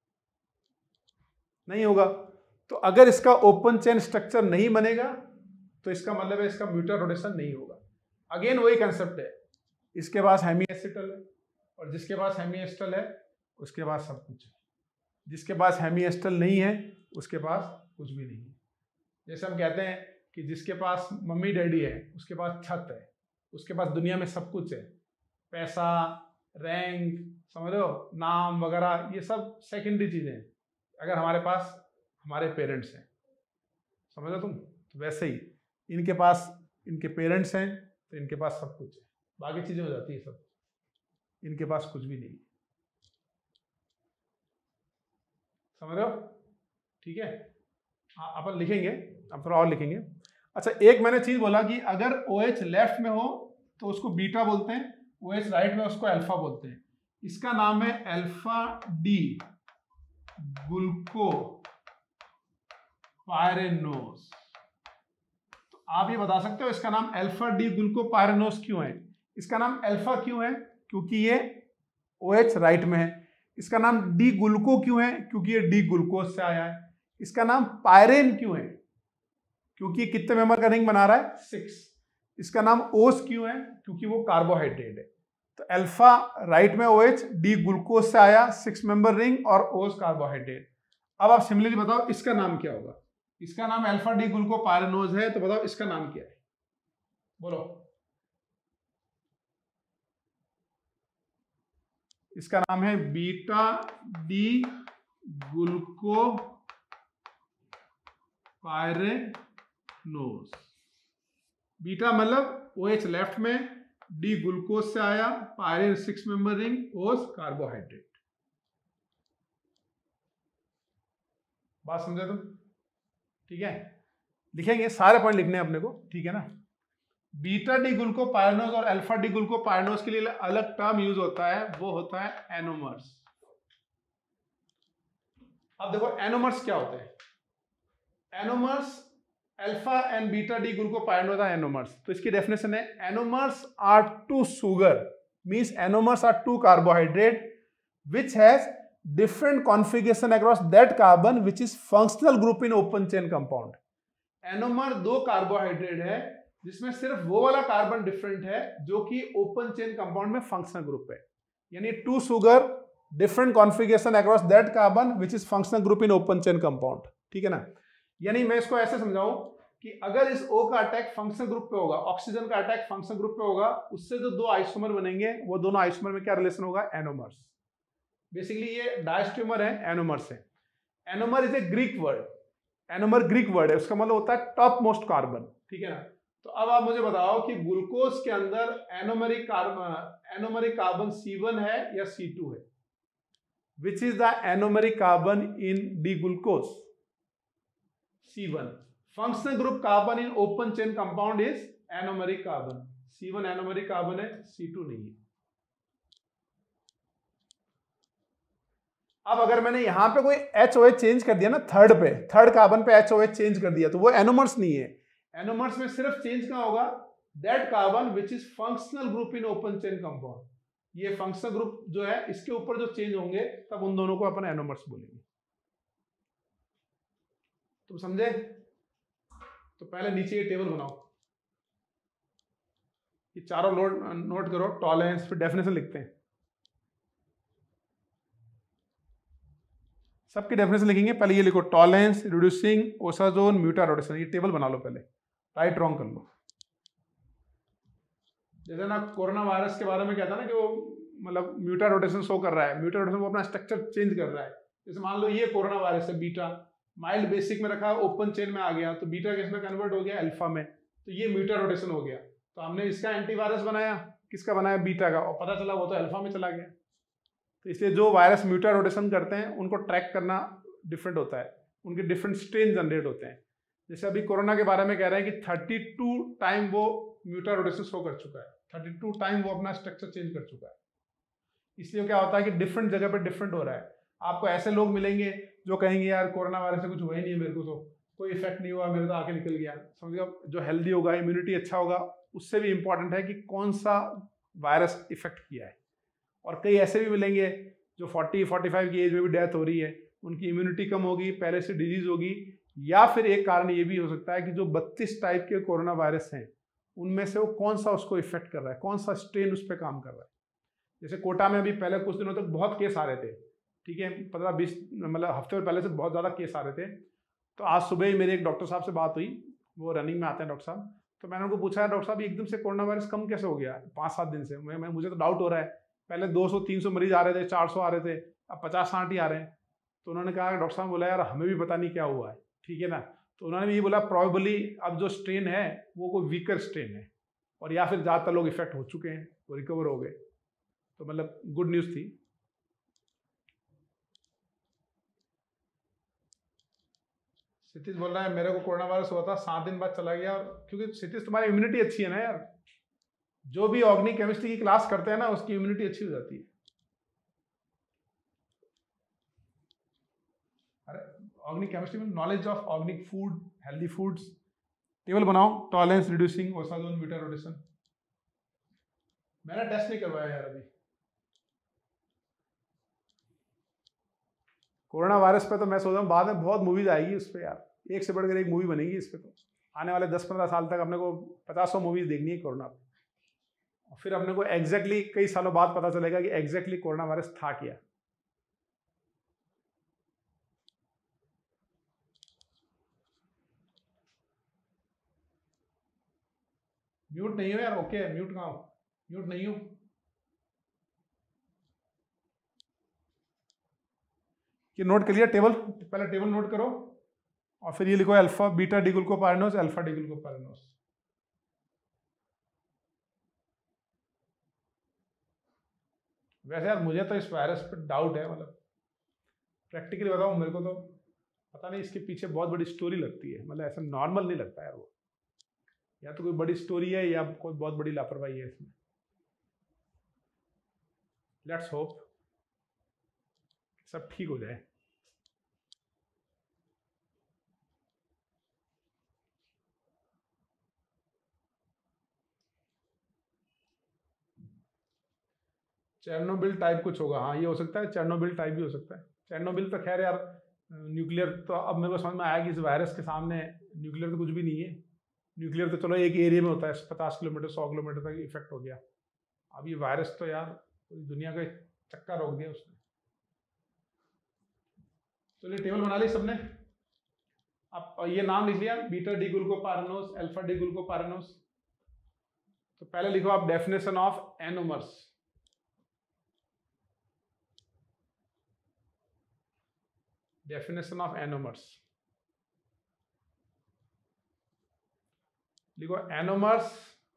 नहीं होगा। तो अगर इसका ओपन चेन स्ट्रक्चर नहीं बनेगा तो इसका मतलब है इसका म्यूटर रोटेशन नहीं होगा। अगेन वही कंसेप्ट है, इसके पास हेमी एसिटल है और जिसके पास हेमी एसिटल है उसके पास सब कुछ है, जिसके पास हेमी एसिटल नहीं है उसके पास कुछ भी नहीं है। जैसे हम कहते हैं कि जिसके पास मम्मी डैडी है उसके पास छत है, उसके पास दुनिया में सब कुछ है, पैसा, रैंक, समझ लो, नाम वगैरह, ये सब सेकेंडरी चीज़ें हैं अगर हमारे पास हमारे पेरेंट्स हैं, समझ लो तुम। तो वैसे ही इनके पास इनके पेरेंट्स हैं तो इनके पास सब कुछ है, बाकी चीज़ें हो जाती है सब, इनके पास कुछ भी नहीं है, समझ रहे हो? ठीक है, हाँ अपन लिखेंगे, अब थोड़ा और लिखेंगे। अच्छा, एक मैंने चीज बोला कि अगर OH लेफ्ट में हो तो उसको बीटा बोलते हैं, OH राइट में उसको अल्फा बोलते हैं। इसका नाम है अल्फा डी गुल्को पायरेनोस। तो आप ये बता सकते हो इसका नाम अल्फा डी गुल्को पायरेनोस क्यों है? इसका नाम अल्फा क्यों है? क्योंकि ये OH राइट में है। इसका नाम डी गुल्को क्यों है? क्योंकि ये डी ग्लूकोज से आया है। इसका नाम पायरेन क्यों है? क्योंकि ये कितने मेंबर का रिंग बना रहा है? सिक्स। इसका नाम ओस क्यों है? क्योंकि वो कार्बोहाइड्रेट है। तो अल्फा राइट में OH, डी ग्लूकोज से आया, सिक्स मेंबर रिंग, और ओस कार्बोहाइड्रेट। अब आप सिमिलरली बताओ इसका नाम क्या होगा? इसका नाम अल्फा डी ग्लूको पायरेनोज है, तो बताओ इसका नाम क्या है? बोलो। इसका नाम है beta D glucopyranose. Beta मतलब OH लेफ्ट में, डी ग्लूकोज से आया, पायरेन सिक्स मेंबर रिंग, ओस कार्बोहाइड्रेट। बात समझे तुम? ठीक है, लिखेंगे, सारे पॉइंट लिखने हैं अपने को, ठीक है ना। बीटा डी ग्लूको पायरेनोज और अल्फा डी ग्लूको पायरेनोज के लिए अलग टर्म यूज होता है, वो होता है एनोमर्स। अब देखो एनोमर्स क्या होते हैं। Anomers, alpha and beta D glucopyranose are anomers. तो इसकी डेफिनेशन है anomers are two sugar, means anomers are two carbohydrate which has different configuration across that carbon which is functional group in open chain compound। Anomer दो carbohydrate है जिसमें सिर्फ वो वाला carbon different है जो कि ओपन चेन कंपाउंड में फंक्शनल ग्रुप है, यानी two sugar different configuration across that carbon which is functional group in open chain compound. ठीक है ना। यानी मैं इसको ऐसे समझाऊं कि अगर इस O का अटैक फंक्शनल ग्रुप पे होगा, ऑक्सीजन का अटैक फंक्शनल ग्रुप पे होगा, उससे जो दो आइसोमर बनेंगे वो दोनों आइसोमर में क्या रिलेशन होगा? एनोमर्स। बेसिकली ये डायस्ट्रोमर है, एनोमर्स है। Anomer is a Greek word, anomer Greek word है, उसका मतलब होता है टॉप मोस्ट कार्बन। ठीक है ना। तो अब आप मुझे बताओ कि ग्लूकोज के अंदर anomeric carbon anomeric carbon C one है या सी टू है? Which is the anomeric carbon in D glucose? C one. Functional group carbon in open chain compound is anomeric carbon. C one anomeric carbon है, C to नहीं है। अब अगर मैंने यहां पे कोई एच ओ एच चेंज कर दिया ना, थर्ड पे, थर्ड कार्बन पे एच ओ एच चेंज कर दिया, तो वो एनोमर्स नहीं है। एनोमर्स में सिर्फ चेंज कहां होगा? That carbon which is functional group in open chain compound. ये फंक्शनल ग्रुप जो है इसके ऊपर जो चेंज होंगे तब उन दोनों को अपन एनोमर्स बोलेंगे। तुम समझे? तो पहले नीचे ये टेबल बनाओ, ये चारों नोट नोट करो, टॉलरेंस, फिर डेफिनेशन लिखते हैं, सबकी डेफिनेशन लिखेंगे। पहले ये लिखो, tolerance, reducing, osazone, mutarotation, ये टेबल बना लो पहले, राइट रॉन्ग कर लो। जैसे ना कोरोना वायरस के बारे में क्या था ना कि वो मतलब म्यूटा रोटेशन शो कर रहा है, म्यूटा रोटेशन वो अपना स्ट्रक्चर चेंज कर रहा है। जैसे मान लो ये कोरोना वायरस है, बीटा माइल्ड बेसिक में रखा, ओपन चेन में आ गया, तो बीटा किस में कन्वर्ट हो गया, अल्फा में, तो ये म्यूटा रोटेशन हो गया। तो हमने इसका एंटीवायरस बनाया, किसका बनाया, बीटा का, और पता चला वो तो अल्फा में चला गया। तो इसलिए जो वायरस म्यूटा रोटेशन करते हैं उनको ट्रैक करना डिफरेंट होता है, उनके डिफरेंट स्ट्रेन जनरेट होते हैं। जैसे अभी कोरोना के बारे में कह रहे हैं कि थर्टी टू टाइम वो म्यूटा रोटेशन शो कर चुका है, थर्टी टू टाइम वो अपना स्ट्रक्चर चेंज कर चुका है। इसलिए क्या होता है कि डिफरेंट जगह पे डिफरेंट हो रहा है। आपको ऐसे लोग मिलेंगे जो कहेंगे यार कोरोना वायरस से कुछ हुआ ही नहीं है, मेरे को तो कोई इफेक्ट नहीं हुआ, मेरे तो आके निकल गया, समझिए। जो हेल्दी होगा, इम्यूनिटी अच्छा होगा, उससे भी इंपॉर्टेंट है कि कौन सा वायरस इफेक्ट किया है। और कई ऐसे भी मिलेंगे जो फोर्टी फोर्टी फाइव की एज में भी डेथ हो रही है, उनकी इम्यूनिटी कम होगी, पहले से डिजीज होगी, या फिर एक कारण ये भी हो सकता है कि जो बत्तीस टाइप के कोरोना वायरस हैं उनमें से वो कौन सा उसको इफेक्ट कर रहा है, कौन सा स्ट्रेन उस पर काम कर रहा है। जैसे कोटा में अभी पहले कुछ दिनों तक बहुत केस आ रहे थे, ठीक है, पंद्रह बीस मतलब हफ्ते पहले से बहुत ज़्यादा केस आ रहे थे। तो आज सुबह ही मेरे एक डॉक्टर साहब से बात हुई, वो रनिंग में आते हैं डॉक्टर साहब, तो मैंने उनको पूछा, डॉक्टर साहब एकदम से कोरोना वायरस कम कैसे हो गया पाँच सात दिन से, मैं, मैं मुझे तो डाउट हो रहा है, पहले दो सौ तीन सौ मरीज आ रहे थे, चार सौ आ रहे थे, अब पचास साठ ही आ रहे हैं। तो उन्होंने कहा, डॉक्टर साहब बोला यार हमें भी पता नहीं क्या हुआ है, ठीक है ना। तो उन्होंने भी ये बोला प्रॉबेबली अब जो स्ट्रेन है वो कोई वीकर स्ट्रेन है, और या फिर ज़्यादातर लोग इफेक्ट हो चुके हैं, वो रिकवर हो गए। तो मतलब गुड न्यूज़ थी। क्षितिज बोल रहा है मेरे को कोरोना वायरस हुआ था, सात दिन बाद चला गया, क्योंकि क्षितिज तुम्हारी इम्यूनिटी अच्छी है ना यार, जो भी ऑर्गेनिक केमिस्ट्री की क्लास करते हैं ना उसकी इम्यूनिटी अच्छी हो जाती है। अरे ऑर्गेनिक केमिस्ट्री में knowledge of organic food, healthy foods, table बनाओ, tolerance, reducing, osazone, beta rotation. मैंने टेस्ट नहीं करवाया यार अभी कोरोना वायरस पे, तो मैं सोच रहा हूँ बाद में बहुत मूवीज आएगी उस पर यार, एक से बढ़कर एक मूवी बनेगी इस पर। तो आने वाले दस पंद्रह साल तक अपने को पचास सौ मूवीज देखनी है कोरोना पे, और फिर अपने को एग्जैक्टली कई सालों बाद पता चलेगा कि एग्जैक्टली कोरोना वायरस था क्या। म्यूट नहीं हो यार, ओके म्यूट कहाँ हो, म्यूट नहीं हो। ये नोट कर लिया टेबल, पहले टेबल नोट करो, और फिर ये लिखो alpha beta D glucopyranose, alpha D glucopyranose. वैसे यार मुझे तो इस वायरस पर डाउट है, मतलब प्रैक्टिकली बताऊँ मेरे को तो पता नहीं, इसके पीछे बहुत बड़ी स्टोरी लगती है, मतलब ऐसा नॉर्मल नहीं लगता यार वो, या तो कोई बड़ी स्टोरी है या कोई बहुत बड़ी लापरवाही है इसमें। लेट्स होप सब ठीक हो जाए। चेरनोबिल टाइप कुछ होगा, हाँ ये हो सकता है, चेरनोबिल टाइप भी हो सकता है। चेरनोबिल तो खैर यार न्यूक्लियर, तो अब मेरे को समझ में आया कि इस वायरस के सामने न्यूक्लियर तो कुछ भी नहीं है। न्यूक्लियर तो चलो एक एरिया में होता है, पचास किलोमीटर सौ किलोमीटर तक इफेक्ट हो गया, अब ये वायरस तो यार पूरी दुनिया का चक्का रोक दिया उसने। चलिए टेबल बना ली सबने, अब ये नाम लिख लिया, बीटा डिग्लूकोपाइरेनोस, अल्फा डिग्लूकोपाइरेनोस। तो पहले लिखो आप definition of anomers, definition of anomers लिखो, anomers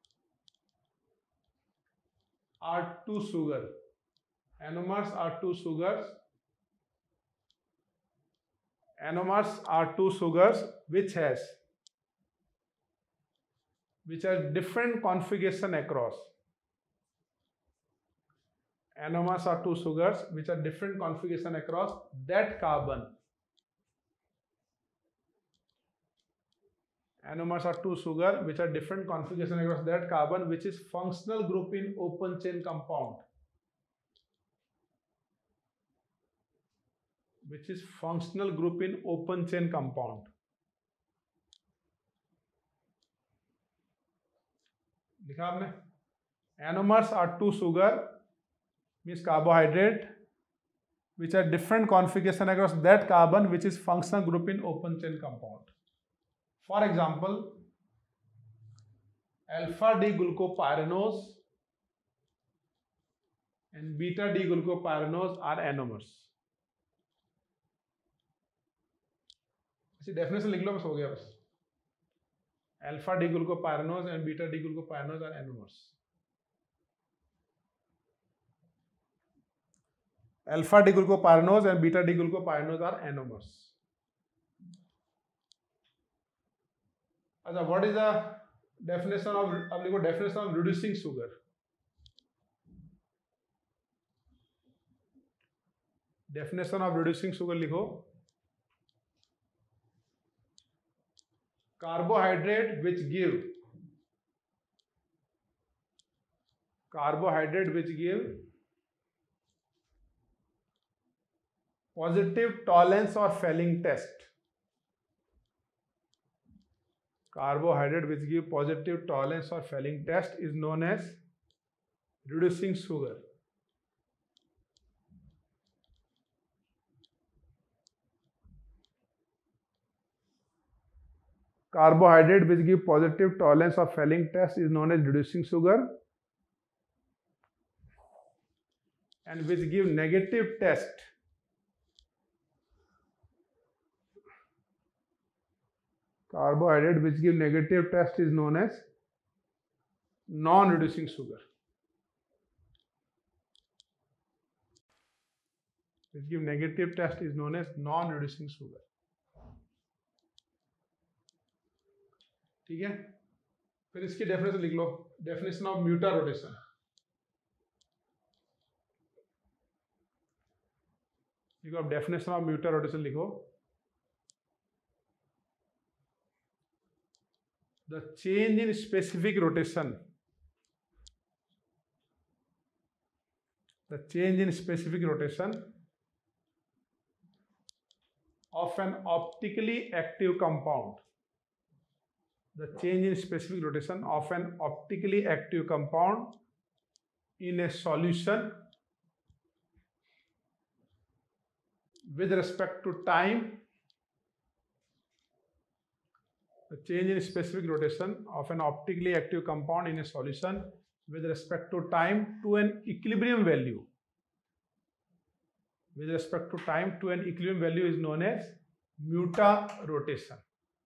are two sugar, anomers are two sugars, anomers are two sugars which has which has different configuration across, anomers are two sugars which are different configuration across that carbon, anomers are two sugar which are different configuration across that carbon which is functional group in open chain compound, which is functional group in open chain compound. लिखा आपने? Anomers are two sugar means carbohydrate which are different configuration across that carbon which is functional group in open chain compound. For example, alpha D glucopyranose and beta D glucopyranose are anomers. इसी definition लिख लो, बस हो गया बस. Alpha D glucopyranose and beta D glucopyranose are anomers. Alpha D glucopyranose and beta D glucopyranose are anomers. अच्छा, what is the definition of, अब लिखो definition of reducing sugar. Definition of reducing sugar लिखो. Carbohydrate which give carbohydrate which give positive tolerance or failing test. Carbohydrate which give positive tolerance or failing test is known as reducing sugar. Carbohydrate which give positive tolerance or failing test is known as reducing sugar, and which give negative test carbohydrate which give negative test is known as non-reducing sugar. Which give negative test is known as non-reducing sugar. ठीक है, फिर इसकी definition लिख लो. Definition of mutarotation. लिखो, अब definition of mutarotation लिखो. The change in specific rotation, the change in specific rotation of an optically active compound, the change in specific rotation of an optically active compound in a solution with respect to time, the change in specific rotation of an optically active compound in a solution with respect to time to an equilibrium value, with respect to time to an equilibrium value is known as muta rotation.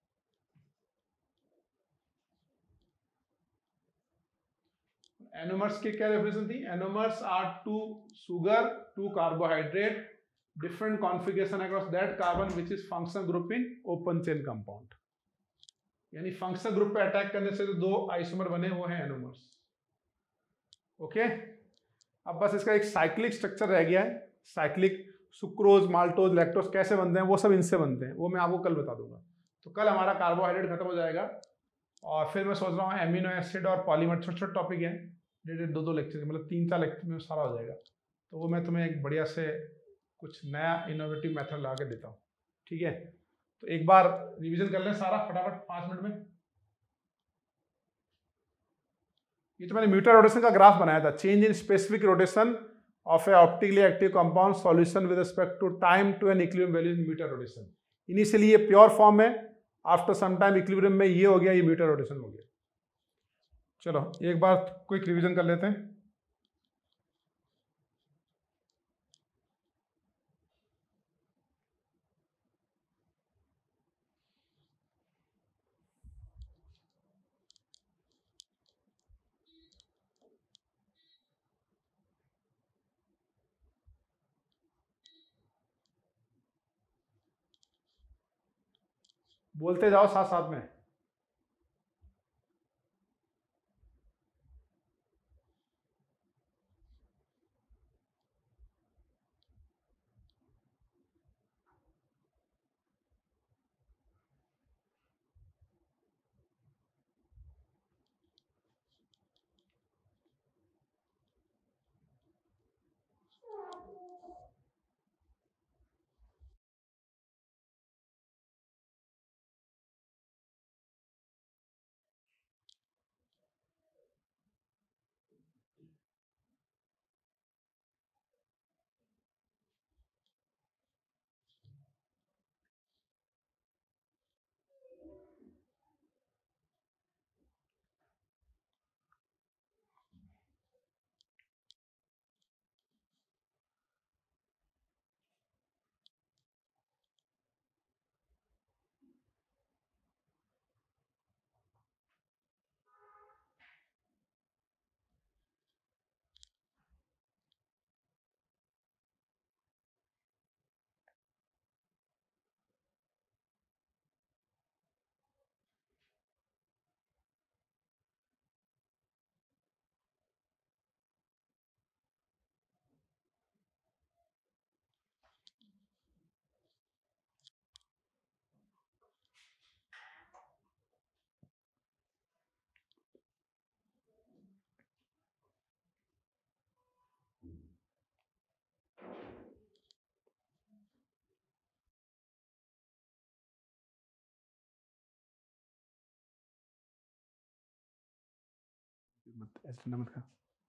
Anomers की क्या definition थी? Anomers are two sugar, two carbohydrate, different configuration across that carbon which is functional group in open chain compound. यानी functional group पे attack करने से जो दो isomer बने वो हैं एनोमर्स. ओके, अब बस इसका एक साइक्लिक स्ट्रक्चर रह गया है. साइक्लिक सुक्रोज, माल्टोज, लैक्टोज कैसे बनते हैं वो सब इनसे बनते हैं, वो मैं आपको कल बता दूंगा. तो कल हमारा कार्बोहाइड्रेट खत्म हो जाएगा और फिर मैं सोच रहा हूँ एमिनो एसिड और पॉलीमर, छोटे छोटे टॉपिक हैं, डेढ़ दो दो लेक्चर, मतलब तीन चार लेक्चर में सारा हो जाएगा. तो वो मैं तुम्हें एक बढ़िया से कुछ नया इनोवेटिव मेथड ला के देता हूँ. ठीक है, तो एक बार रिवीजन कर लें सारा फटाफट पाँच मिनट में. ये तो मैंने म्यूटा रोटेशन का ग्राफ बनाया था. Change in specific rotation of a optically active compound solution with respect to time to an equilibrium value in mutarotation. Initially ये प्योर फॉर्म है, आफ्टर सम टाइम इक्विलिब्रियम में ये हो गया, ये म्यूटा रोटेशन हो गया. चलो एक बार क्विक रिवीजन कर लेते हैं. बोलते जाओ साथ साथ में. मत ऐसे ठंडा मत खा।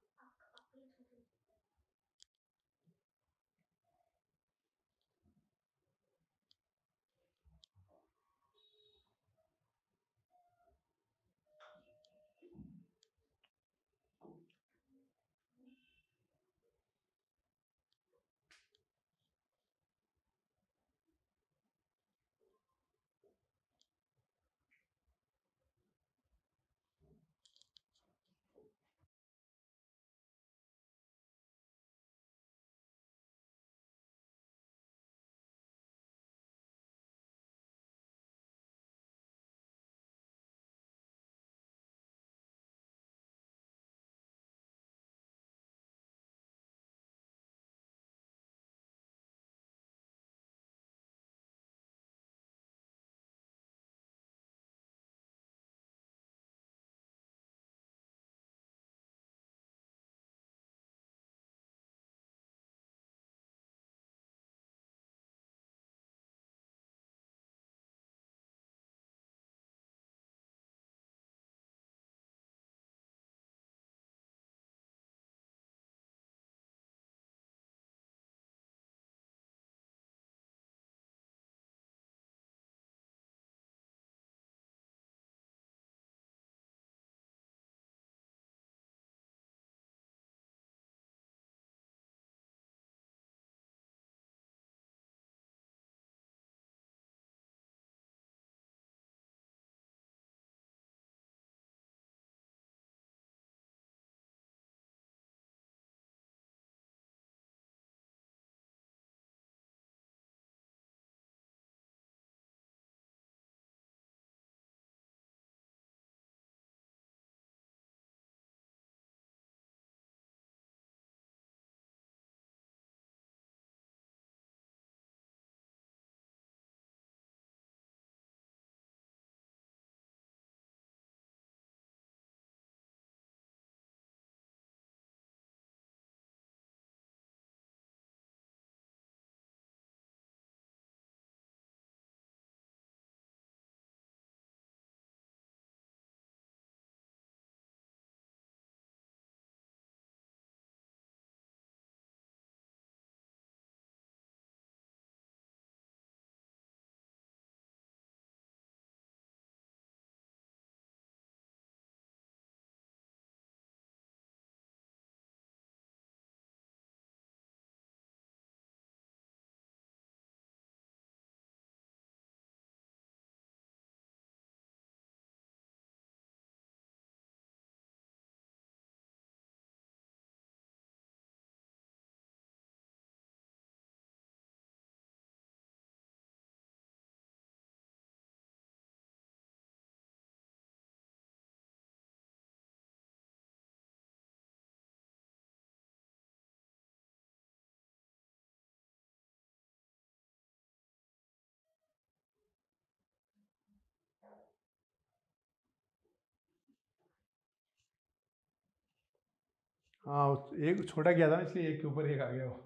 हाँ उस- एक छोटा किया था इसलिए एक के ऊपर एक आ गया वो।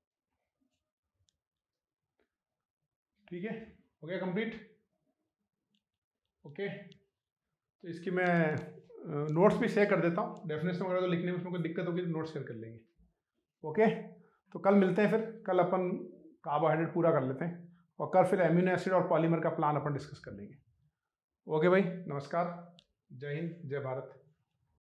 ठीक है, हो गया कंप्लीट। ओके, तो इसकी मैं नोट्स भी शेयर कर देता हूँ। डेफिनेशन वगैरह तो लिखने में उसमें कोई दिक्कत होगी तो नोट्स शेयर कर लेंगे। ओके, तो कल मिलते हैं, फिर कल अपन कार्बोहाइड्रेट पूरा कर लेते हैं और कल फिर एमिनो एसिड और पॉलीमर का प्लान अपन डिस्कस कर लेंगे। ओके भाई, नमस्कार, जय हिंद, जय भारत।